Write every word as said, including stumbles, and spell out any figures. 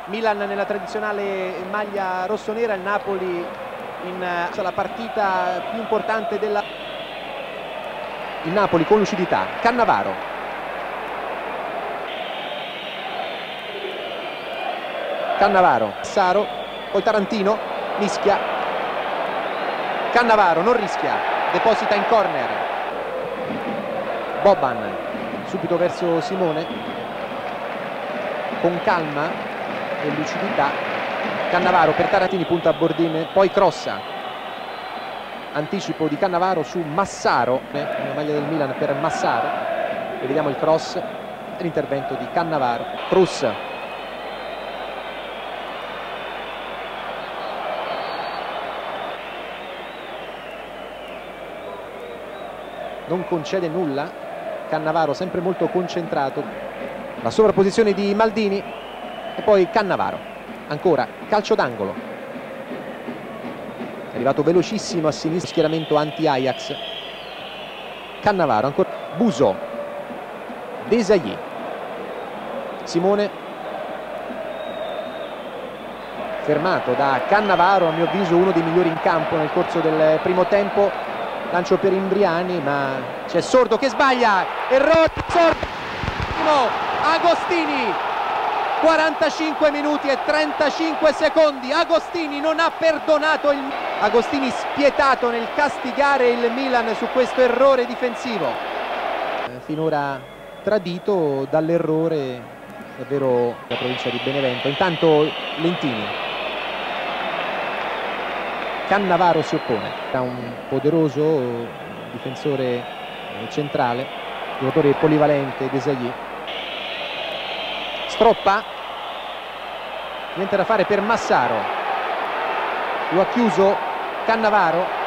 Milan nella tradizionale maglia rossonera, il Napoli in uh, la partita più importante della... Il Napoli con lucidità, Cannavaro. Cannavaro, Saro, poi Tarantino, mischia. Cannavaro non rischia, deposita in corner. Boban, subito verso Simone, con calma e lucidità. Cannavaro per Tarantini, punta a Bordin, poi crossa. Anticipo di Cannavaro su Massaro, una maglia del Milan per Massaro, e vediamo il cross e l'intervento di Cannavaro. Cruz, non concede nulla. Cannavaro sempre molto concentrato, la sovrapposizione di Maldini e poi Cannavaro, ancora calcio d'angolo. È arrivato velocissimo a sinistra, schieramento anti-Ajax. Cannavaro, ancora Buso, Desailly, Simone, fermato da Cannavaro, a mio avviso uno dei migliori in campo nel corso del primo tempo. Lancio per Imbriani, ma c'è Sordo che sbaglia, errore, Sordo, Agostini, quarantacinque minuti e trentacinque secondi, Agostini non ha perdonato il... Agostini spietato nel castigare il Milan su questo errore difensivo, eh, finora tradito dall'errore davvero la provincia di Benevento. Intanto Lentini, Cannavaro si oppone, ha un poderoso difensore centrale, giocatore polivalente, Desailly. Stroppa, niente da fare per Massaro, lo ha chiuso Cannavaro.